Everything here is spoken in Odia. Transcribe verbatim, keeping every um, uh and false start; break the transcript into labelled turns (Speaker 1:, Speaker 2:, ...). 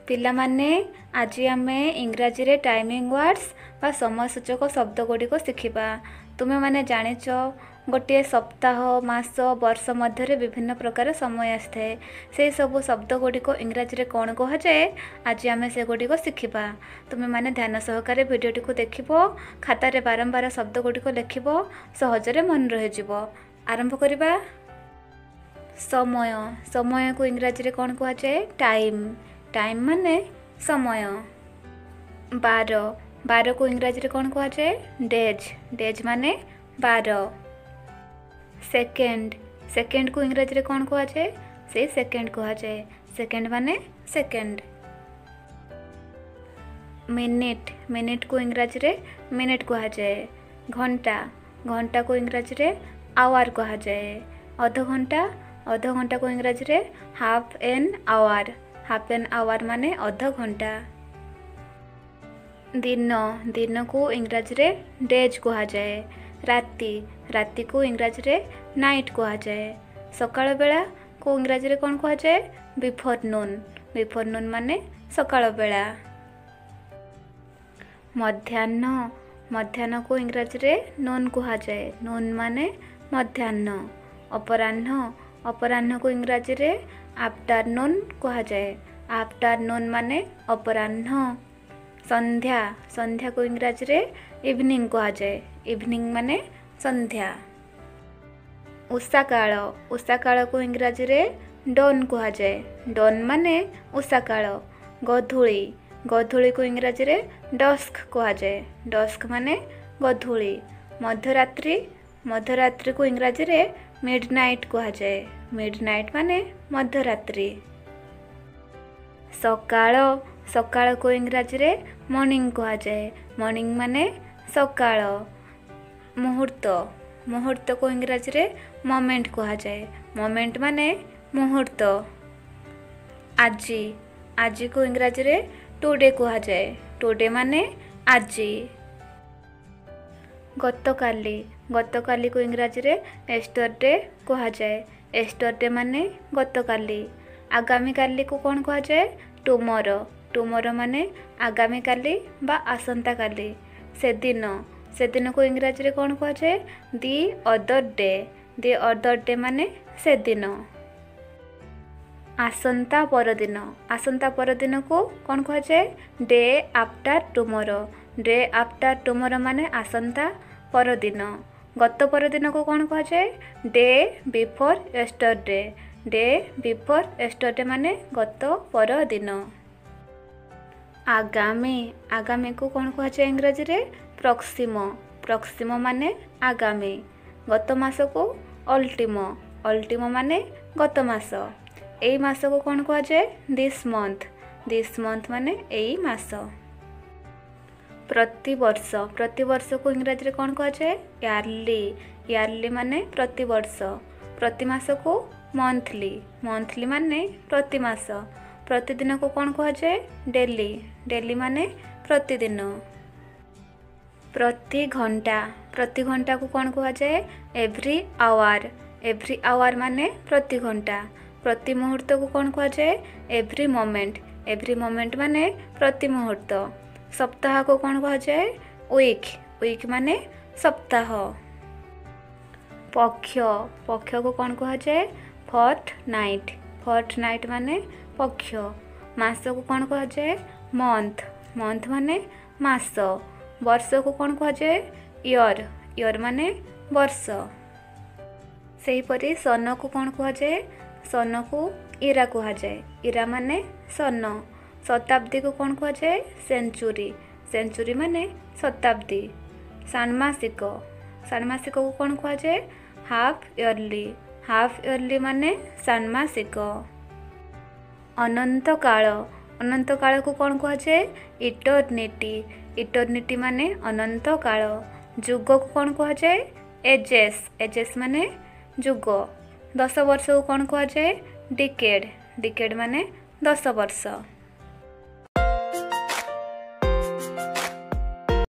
Speaker 1: ପିଲାମାନେ ଆଜି ଆମେ ଇଂରାଜୀରେ ଟାଇମିଂ ୱାର୍ଡସ୍ ବା ସମୟସୂଚକ ଶବ୍ଦ ଗୁଡ଼ିକ ଶିଖିବା। ତୁମେମାନେ ଜାଣିଛ ଗୋଟିଏ ସପ୍ତାହ ମାସ ବର୍ଷ ମଧ୍ୟରେ ବିଭିନ୍ନ ପ୍ରକାର ସମୟ ଆସିଥାଏ। ସେହି ସବୁ ଶବ୍ଦ ଗୁଡ଼ିକ ଇଂରାଜୀରେ କ'ଣ କୁହାଯାଏ ଆଜି ଆମେ ସେଗୁଡ଼ିକ ଶିଖିବା। ତୁମେମାନେ ଧ୍ୟାନ ସହକାରେ ଭିଡ଼ିଓଟିକୁ ଦେଖିବ, ଖାତାରେ ବାରମ୍ବାର ଶବ୍ଦ ଗୁଡ଼ିକ ଲେଖିବ, ସହଜରେ ମନେ ରହିଯିବ। ଆରମ୍ଭ କରିବା। ସମୟ। ସମୟକୁ ଇଂରାଜୀରେ କ'ଣ କୁହାଯାଏ? ଟାଇମ୍। ଟାଇମ୍ ମାନେ ସମୟ। ବାର। ବାରକୁ ଇଂରାଜୀରେ କ'ଣ କୁହାଯାଏ? ଡେଜ୍। ଡେଜ୍ ମାନେ ବାର। ସେକେଣ୍ଡ। ସେକେଣ୍ଡକୁ ଇଂରାଜୀରେ କ'ଣ କୁହାଯାଏ? ସେଇ ସେକେଣ୍ଡ କୁହାଯାଏ। ସେକେଣ୍ଡ ମାନେ ସେକେଣ୍ଡ। ମିନିଟ୍। ମିନିଟ୍କୁ ଇଂରାଜୀରେ ମିନିଟ୍ କୁହାଯାଏ। ଘଣ୍ଟା। ଘଣ୍ଟାକୁ ଇଂରାଜୀରେ ଆୱାର କୁହାଯାଏ। ଅଧଘଣ୍ଟା। ଅଧଘଣ୍ଟାକୁ ଇଂରାଜୀରେ half an hour. Half an hour ମାନେ ଅଧଘଣ୍ଟା। ଦିନ। ଦିନକୁ ଇଂରାଜୀରେ ଡେଜ୍ କୁହାଯାଏ। ରାତି। ରାତିକୁ ଇଂରାଜୀରେ ନାଇଟ୍ କୁହାଯାଏ। ସକାଳ ବେଳାକୁ ଇଂରାଜୀରେ କ'ଣ କୁହାଯାଏ? ବିଫୋର୍ ନୁନ୍। ବିଫୋର୍ ନୁନ୍ ମାନେ ସକାଳ ବେଳା। ମଧ୍ୟାହ୍ନ। ମଧ୍ୟାହ୍ନକୁ ଇଂରାଜୀରେ ନୁନ୍ କୁହାଯାଏ। ନୁନ୍ ମାନେ ମଧ୍ୟାହ୍ନ। ଅପରାହ୍ନ। ଅପରାହ୍ନକୁ ଇଂରାଜୀରେ ଆଫ୍ଟରନୁନ୍ କୁହାଯାଏ। ଆଫ୍ଟରନୁନ୍ ମାନେ ଅପରାହ୍ନ। ସନ୍ଧ୍ୟା। ସନ୍ଧ୍ୟାକୁ ଇଂରାଜୀରେ ଇଭିନିଂ କୁହାଯାଏ। ଇଭିନିଂ ମାନେ ସନ୍ଧ୍ୟା। ଉଷାକାଳ। ଉଷାକାଳକୁ ଇଂରାଜୀରେ ଡନ୍ କୁହାଯାଏ। ଡନ୍ ମାନେ ଉଷାକାଳ। ଗଧୂଳି। ଗଧୂଳିକୁ ଇଂରାଜୀରେ ଡସ୍କ କୁହାଯାଏ। ଡସ୍କ ମାନେ ଗଧୂଳି। ମଧ୍ୟରାତ୍ରି। ମଧ୍ୟରାତ୍ରିକୁ ଇଂରାଜୀରେ ମିଡ୍ ନାଇଟ୍ କୁହାଯାଏ। ମିଡ୍ ନାଇଟ୍ ମାନେ ମଧ୍ୟରାତ୍ରି। ସକାଳ। ସକାଳକୁ ଇଂରାଜୀରେ ମର୍ଣ୍ଣିଂ କୁହାଯାଏ। ମର୍ଣ୍ଣିଂ ମାନେ ସକାଳ। ମୁହୂର୍ତ୍ତ। ମୁହୂର୍ତ୍ତକୁ ଇଂରାଜୀରେ ମୋମେଣ୍ଟ କୁହାଯାଏ। ମୋମେଣ୍ଟ ମାନେ ମୁହୂର୍ତ୍ତ। ଆଜି। ଆଜିକୁ ଇଂରାଜୀରେ ଟୁଡେ କୁହାଯାଏ। ଟୁଡେ ମାନେ ଆଜି। ଗତକାଲି। ଗତକାଲିକୁ ଇଂରାଜୀରେ ଏଷ୍ଟରଡେ କୁହାଯାଏ। ଏଷ୍ଟରଡେ ମାନେ ଗତକାଲି। ଆଗାମୀକାଲିକୁ କ'ଣ କୁହାଯାଏ? ଟୁମରୋ। ଟୁମରୋ ମାନେ ଆଗାମୀକାଲି ବା ଆସନ୍ତାକାଲି। ସେଦିନ। ସେଦିନକୁ ଇଂରାଜୀରେ କ'ଣ କୁହାଯାଏ? The other day. The other day ମାନେ ସେଦିନ। ଆସନ୍ତା ପରଦିନ। ଆସନ୍ତା ପରଦିନକୁ କ'ଣ କୁହାଯାଏ? Day after tomorrow. Day after tomorrow ମାନେ ଆସନ୍ତା ପରଦିନ। ଗତ ପରଦିନକୁ କ'ଣ କୁହାଯାଏ? Day before yesterday. Day before yesterday ମାନେ ଗତ ପରଦିନ। ଆଗାମୀ। ଆଗାମୀକୁ କ'ଣ କୁହାଯାଏ ଇଂରାଜୀରେ? ପ୍ରକ୍ସିମୋ। ପ୍ରକ୍ସିମୋ ମାନେ ଆଗାମୀ। ଗତ ମାସକୁ ଅଲ୍ଟିମୋ। ଅଲ୍ଟିମୋ ମାନେ ଗତ ମାସ। ଏଇ ମାସକୁ କ'ଣ କୁହାଯାଏ? This month. ଦିସ୍ ମନ୍ଥ ମାନେ ଏଇ ମାସ। ପ୍ରତିବର୍ଷ। ପ୍ରତିବର୍ଷକୁ ଇଂରାଜୀରେ କ'ଣ କୁହାଯାଏ? ୟାର୍ଲି। ୟାର୍ଲି ମାନେ ପ୍ରତିବର୍ଷ। ପ୍ରତି ମାସକୁ ମନ୍ଥଲି। ମନ୍ଥଲି ମାନେ ପ୍ରତି ମାସ। ପ୍ରତିଦିନକୁ କ'ଣ କୁହାଯାଏ? ଡେଲି। ଡେଲି ମାନେ ପ୍ରତିଦିନ। ପ୍ରତି ଘଣ୍ଟା। ପ୍ରତି ଘଣ୍ଟାକୁ କ'ଣ କୁହାଯାଏ? Every hour. ଏଭ୍ରି ଆୱାର ମାନେ ପ୍ରତି ଘଣ୍ଟା। ପ୍ରତି ମୁହୂର୍ତ୍ତକୁ କ'ଣ କୁହାଯାଏ? Every moment. ଏଭ୍ରି ମୋମେଣ୍ଟ ମାନେ ପ୍ରତି ମୁହୂର୍ତ୍ତ। ସପ୍ତାହକୁ କ'ଣ କୁହାଯାଏ? ୱିକ୍। ୱିକ୍ ମାନେ ସପ୍ତାହ। ପକ୍ଷ। ପକ୍ଷକୁ କ'ଣ କୁହାଯାଏ? Fort night. ଫର୍ଟ ନାଇଟ୍ ମାନେ ପକ୍ଷ। ମାସକୁ କ'ଣ କୁହାଯାଏ? ମନ୍ଥ। ମନ୍ଥ ମାନେ ମାସ। ବର୍ଷକୁ କ'ଣ କୁହାଯାଏ? ଇୟର। ଇୟର ମାନେ ବର୍ଷ। ସେହିପରି ସନକୁ କ'ଣ କୁହାଯାଏ? ସନକୁ ଇରା କୁହାଯାଏ। ଇରା ମାନେ ସନ। ଶତାବ୍ଦୀକୁ କ'ଣ କୁହାଯାଏ? ସେଞ୍ଚୁରୀ। ସେଞ୍ଚୁରୀ ମାନେ ଶତାବ୍ଦୀ। ଷାଣ୍ମାସିକ। ଷାଣ୍ମାସିକକୁ କ'ଣ କୁହାଯାଏ? Half early. ହାଫ୍ ଇୟର୍ଲି ମାନେ ଷାଣ୍ମାସିକ। ଅନନ୍ତକାଳ। ଅନନ୍ତକାଳକୁ କ'ଣ କୁହାଯାଏ? ଇଟର୍ନିଟି। ଇଟର୍ନିଟି ମାନେ ଅନନ୍ତକାଳ। ଯୁଗକୁ କ'ଣ କୁହାଯାଏ? ଏଜେସ୍। ଏଜେସ୍ ମାନେ ଯୁଗ। ଦଶ ବର୍ଷକୁ କ'ଣ କୁହାଯାଏ? ଡିକେଡ୍। ଡିକେଡ୍ ମାନେ ଦଶ ବର୍ଷ।